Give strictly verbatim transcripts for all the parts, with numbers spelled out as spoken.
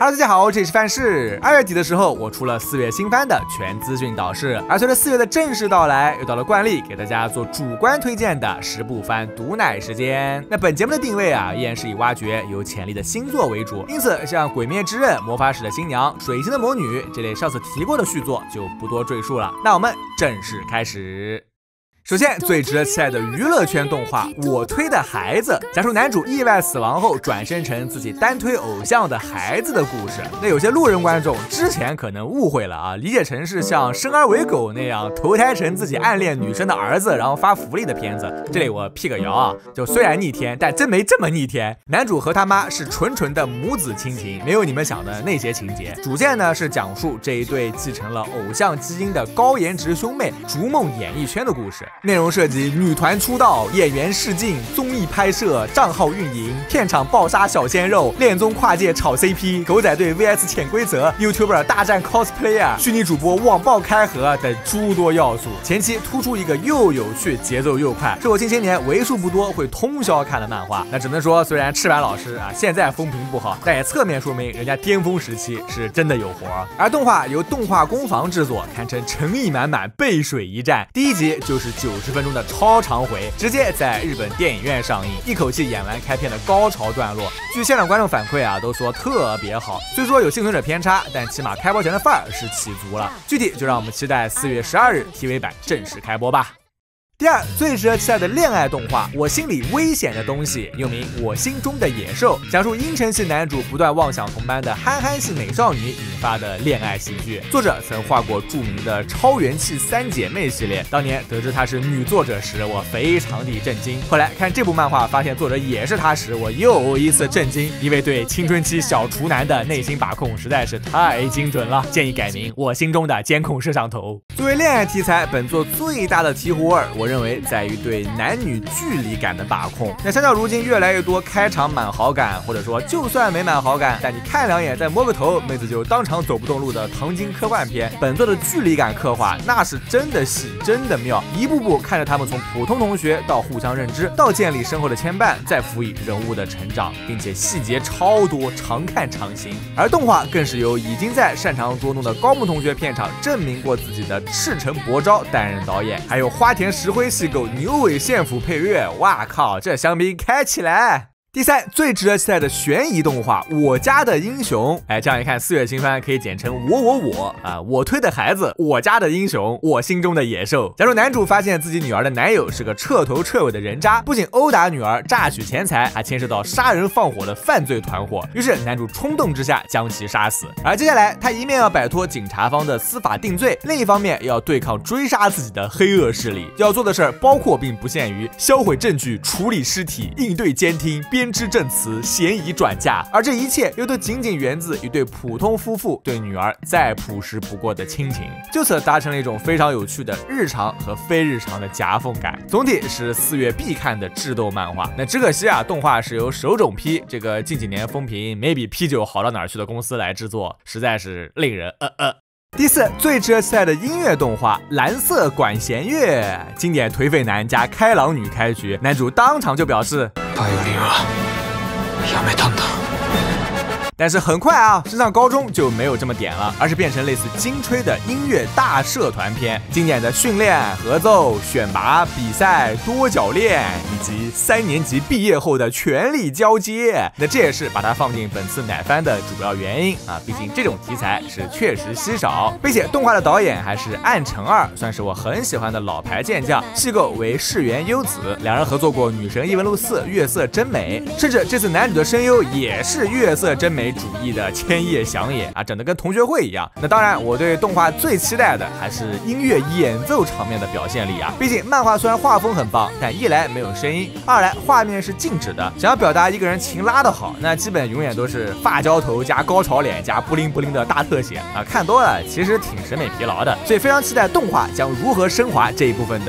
哈喽，大家好，这里是范式。二月底的时候，我出了四月新番的全资讯导视，而随着四月的正式到来，又到了惯例给大家做主观推荐的十部番毒奶时间。那本节目的定位啊，依然是以挖掘有潜力的星座为主，因此像《鬼灭之刃》、《魔法使的新娘》、《水星的魔女》这类上次提过的续作就不多赘述了。那我们正式开始。首先，最值得期待的娱乐圈动画《我推的孩子》，讲述男主意外死亡后转生成自己单推偶像的孩子的故事。那有些路人观众之前可能误会了啊，理解成是像生而为狗那样投胎成自己暗恋女生的儿子，然后发福利的片子。这里我辟个谣啊，就虽然逆天，但真没这么逆天。男主和他妈是纯纯的母子亲情，没有你们想的那些情节。主线呢是讲述这一对继承了偶像基因的高颜值兄妹逐梦演艺圈的故事。内容涉及女团出道、演员试镜、综艺拍摄、账号运营、片场暴杀小鲜肉、恋综跨界炒 C P、狗仔队 V S 潜规则、YouTuber 大战 cosplayer、虚拟主播网暴开盒等诸多要素。前期突出一个又有趣、节奏又快，是我近些年为数不多会通宵看的漫画。那只能说，虽然赤坂老师啊现在风评不好，但也侧面说明人家巅峰时期是真的有活。而动画由动画工坊制作，堪称诚意满满、背水一战。第一集就是九十分钟的超长回，直接在日本电影院上映，一口气演完开片的高潮段落。据现场观众反馈啊，都说特别好。虽说有幸存者偏差，但起码开播前的范儿是起足了。具体就让我们期待四月十二日 T V 版正式开播吧。第二，最值得期待的恋爱动画《我心里危险的东西》，又名《我心中的野兽》，讲述阴沉系男主不断妄想同班的憨憨系美少女引发的恋爱喜剧。作者曾画过著名的超元气三姐妹系列，当年得知她是女作者时，我非常的震惊。后来看这部漫画发现作者也是她时，我又一次震惊，因为对青春期小厨男的内心把控实在是太精准了，建议改名《我心中的监控摄像头》。作为恋爱题材，本作最大的醍醐味，我认为在于对男女距离感的把控。那相较如今越来越多开场满好感，或者说就算没满好感，但你看两眼再摸个头，妹子就当场走不动路的糖精科幻片，本作的距离感刻画那是真的细，真的妙，一步步看着他们从普通同学到互相认知，到建立深厚的牵绊，再辅以人物的成长，并且细节超多，常看常新。而动画更是由已经在擅长捉弄的高木同学片场证明过自己的赤城博昭担任导演，还有花田石灰细狗牛尾宪辅配乐，哇靠，这香槟开起来！第三，最值得期待的悬疑动画《我家的英雄》。哎，这样一看，四月新番可以简称我我我啊！我推的孩子，我家的英雄，我心中的野兽。假如男主发现自己女儿的男友是个彻头彻尾的人渣，不仅殴打女儿、榨取钱财，还牵涉到杀人放火的犯罪团伙。于是男主冲动之下将其杀死。而接下来，他一面要摆脱警察方的司法定罪，另一方面要对抗追杀自己的黑恶势力。要做的事儿包括并不限于销毁证据、处理尸体、应对监听、编织证词、嫌疑转嫁，而这一切又都仅仅源自一对普通夫妇对女儿再朴实不过的亲情，就此达成了一种非常有趣的日常和非日常的夹缝感。总体是四月必看的智斗漫画。那只可惜啊，动画是由手冢批这个近几年风评没比啤酒好到哪儿去的公司来制作，实在是令人呃呃。第四，最值得期待的音乐动画《蓝色管弦乐》，经典颓废男加开朗女开局，男主当场就表示バイオリンはやめたんだ。 但是很快啊，升上高中就没有这么点了，而是变成类似金吹的音乐大社团篇，经典的训练、合奏、选拔、比赛、多角恋，以及三年级毕业后的权力交接。那这也是把它放进本次奶番的主要原因啊，毕竟这种题材是确实稀少，并且动画的导演还是岸诚二，算是我很喜欢的老牌健将，戏构为市原优子，两人合作过《女神异闻录四》《月色真美》，甚至这次男主的声优也是月色真美主义的千叶祥也啊，整得跟同学会一样。那当然，我对动画最期待的还是音乐演奏场面的表现力啊。毕竟漫画虽然画风很棒，但一来没有声音，二来画面是静止的。想要表达一个人情拉得好，那基本永远都是发胶头加高潮脸加布灵布灵的大特写啊，看多了其实挺审美疲劳的。所以非常期待动画将如何升华这一部分的。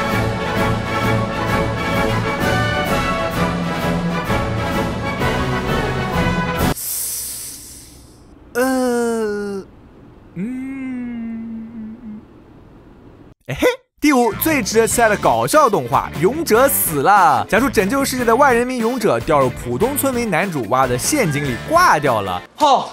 第五，最值得期待的搞笑动画《勇者死了》，讲述拯救世界的万人迷勇者掉入普通村民男主挖的陷阱里挂掉了。 哦，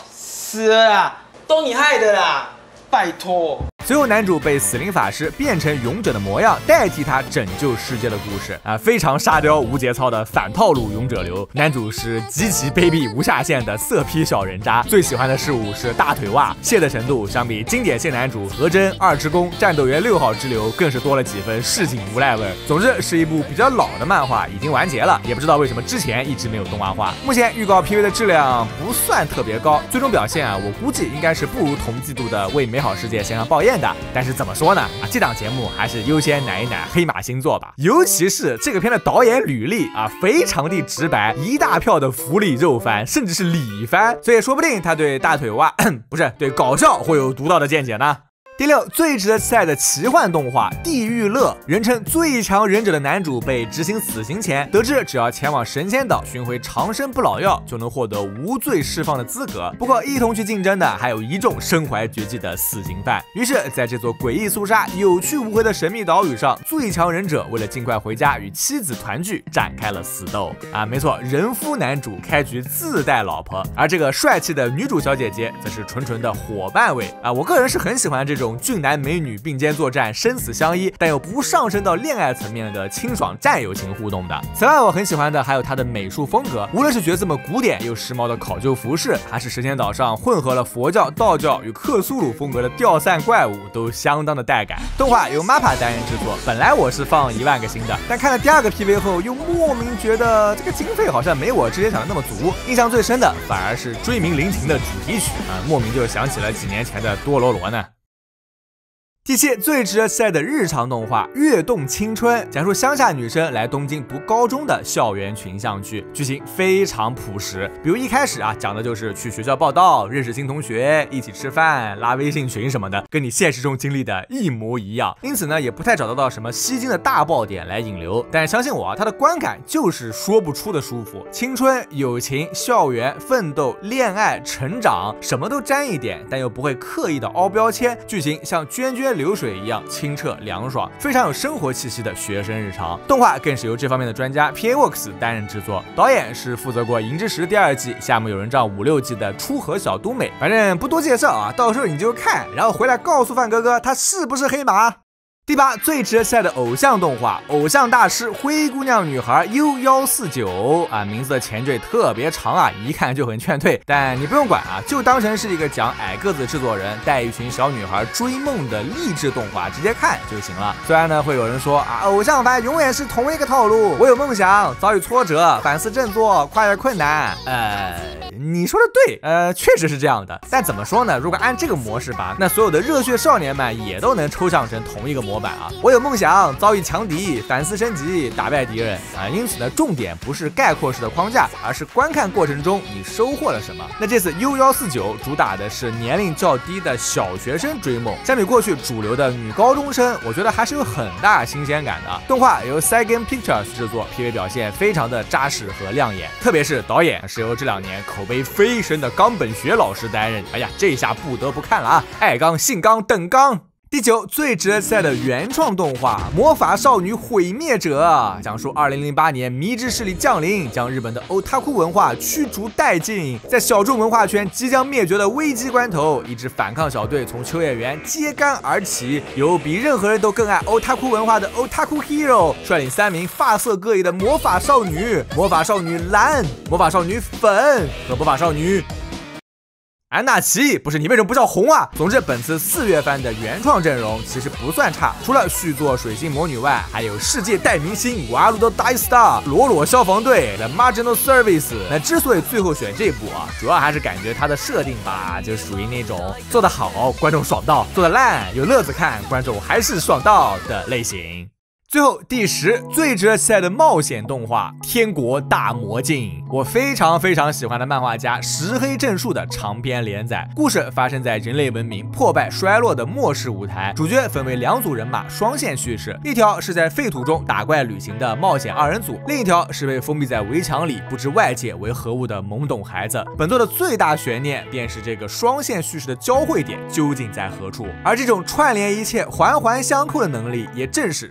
死了啦，都你害的啦，拜托。 随后，男主被死灵法师变成勇者的模样，代替他拯救世界的故事啊，非常沙雕无节操的反套路勇者流。男主是极其卑鄙无下限的色批小人渣，最喜欢的事物是大腿袜，泄的程度相比经典系男主和真、二之宫、战斗员六号之流更是多了几分市井无赖味。总之是一部比较老的漫画，已经完结了，也不知道为什么之前一直没有动画化。目前预告 P V 的质量不算特别高，最终表现啊，我估计应该是不如同季度的为美好世界献上抱怨的。但是怎么说呢？啊，这档节目还是优先奶一奶黑马星座吧。尤其是这个片的导演履历啊，非常的直白，一大票的福利肉番，甚至是李番，所以说不定他对大腿袜不是对搞笑会有独到的见解呢。第六，最值得期待的奇幻动画《地狱乐》，人称最强忍者的男主被执行死刑前，得知只要前往神仙岛寻回长生不老药，就能获得无罪释放的资格。不过，一同去竞争的还有一众身怀绝技的死刑犯。于是，在这座诡异肃杀、有去无回的神秘岛屿上，最强忍者为了尽快回家与妻子团聚，展开了死斗。啊，没错，人夫男主开局自带老婆，而这个帅气的女主小姐姐则是纯纯的伙伴味。啊，我个人是很喜欢这种俊男美女并肩作战，生死相依，但又不上升到恋爱层面的清爽战友情互动的。此外，我很喜欢的还有他的美术风格，无论是角色们古典又时髦的考究服饰，还是神仙岛上混合了佛教、道教与克苏鲁风格的吊散怪物，都相当的带感。动画由 M A P A 担任制作，本来我是放一万个星的，但看了第二个 P V 后，又莫名觉得这个经费好像没我之前想的那么足。印象最深的反而是追名林檎的主题曲啊，莫名就想起了几年前的多罗罗呢。第七，最值得期待的日常动画《跃动青春》，讲述乡下女生来东京读高中的校园群像剧，剧情非常朴实。比如一开始啊，讲的就是去学校报到、认识新同学、一起吃饭、拉微信群什么的，跟你现实中经历的一模一样。因此呢，也不太找得到什么吸睛的大爆点来引流。但是相信我啊，它的观感就是说不出的舒服。青春、友情、校园、奋斗、恋爱、成长，什么都沾一点，但又不会刻意的凹标签。剧情像涓涓流水一样清澈凉爽，非常有生活气息的学生日常。动画更是由这方面的专家 P A Works 担任制作，导演是负责过《银之匙》第二季、夏目友人帐五六季的出河小都美。反正不多介绍啊，到时候你就看，然后回来告诉范哥哥他是不是黑马。第八，最值得期待的偶像动画《偶像大师灰姑娘女孩 U 一四九》啊，名字的前缀特别长啊，一看就很劝退。但你不用管啊，就当成是一个讲矮个子制作人带一群小女孩追梦的励志动画，直接看就行了。虽然呢会有人说啊，偶像番永远是同一个套路，我有梦想，遭遇挫折，反思振作，跨越困难。呃，你说的对，呃，确实是这样的。但怎么说呢？如果按这个模式吧，那所有的热血少年们也都能抽象成同一个模板啊。我有梦想，遭遇强敌，反思升级，打败敌人啊。因此呢，重点不是概括式的框架，而是观看过程中你收获了什么。那这次 U 一四九主打的是年龄较低的小学生追梦，相比过去主流的女高中生，我觉得还是有很大新鲜感的。动画由 Seigen Pictures 制作 ，P V 表现非常的扎实和亮眼，特别是导演是由这两年口碑飞升的冈本学老师担任。哎呀，这一下不得不看了啊！爱刚、性刚、等刚。第九，最值得期待的原创动画《魔法少女毁灭者》，讲述二零零八年迷之势力降临，将日本的欧塔库文化驱逐殆尽。在小众文化圈即将灭绝的危机关头，一支反抗小队从秋叶原揭竿而起，由比任何人都更爱欧塔库文化的欧塔库 hero 率领三名发色各异的魔法少女：魔法少女蓝、魔法少女粉和魔法少女安娜奇。不是，你为什么不叫红啊？总之，本次四月番的原创阵容其实不算差，除了续作水星魔女外，还有世界代明星瓦鲁的 Die Star、裸裸消防队的 Marginal Service。那之所以最后选这部啊，主要还是感觉它的设定吧，就属于那种做得好观众爽到，做得烂有乐子看观众还是爽到的类型。最后第十，最值得期待的冒险动画《天国大魔境》，我非常非常喜欢的漫画家石黑正树的长篇连载。故事发生在人类文明破败衰落的末世舞台，主角分为两组人马双线叙事，一条是在废土中打怪旅行的冒险二人组，另一条是被封闭在围墙里不知外界为何物的懵懂孩子。本作的最大悬念便是这个双线叙事的交汇点究竟在何处，而这种串联一切环环相扣的能力，也正是石黑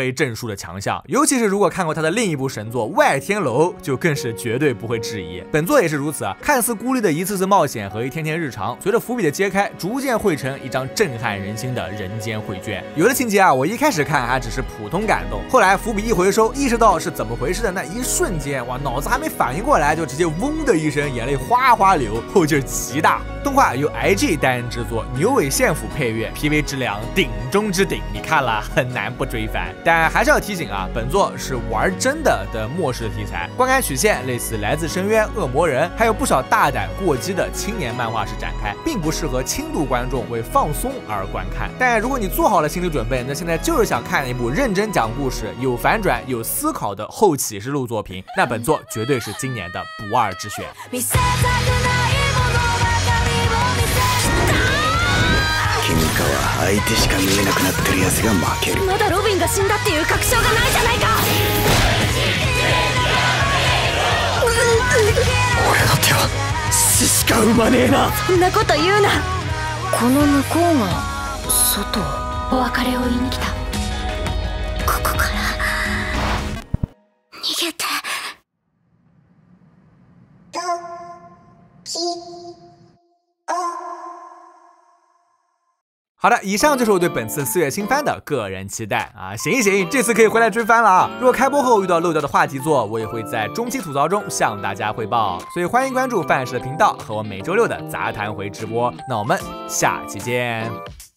黑正树的强项，尤其是如果看过他的另一部神作《外天楼》，就更是绝对不会质疑。本作也是如此啊，看似孤立的一次次冒险和一天天日常，随着伏笔的揭开，逐渐汇成一张震撼人心的人间绘卷。有的情节啊，我一开始看还只是普通感动，后来伏笔一回收，意识到是怎么回事的那一瞬间，哇，脑子还没反应过来，就直接嗡的一声，眼泪哗哗流，后劲极大。动画由 I G 担任制作，牛尾宪辅配乐 ，P V 质量顶中之顶，你看了很难不追番。但还是要提醒啊，本作是玩真的的末世题材，观感曲线类似《来自深渊》《恶魔人》，还有不少大胆过激的青年漫画式展开，并不适合轻度观众为放松而观看。但如果你做好了心理准备，那现在就是想看一部认真讲故事、有反转、有思考的后启示录作品，那本作绝对是今年的不二之选。 君かは相手しか見えなくなってるやつが負ける。まだロビンが死んだっていう確証がないじゃないか。俺の手は死しか生まねえな。そんなこと言うな。この向こうが外。お別れを言いに来た。ここから逃げて。 好的，以上就是我对本次四月新番的个人期待啊！行一行，这次可以回来追番了啊！如果开播后遇到漏掉的话题作，我也会在中期吐槽中向大家汇报，所以欢迎关注范式的频道和我每周六的杂谈回直播。那我们下期见。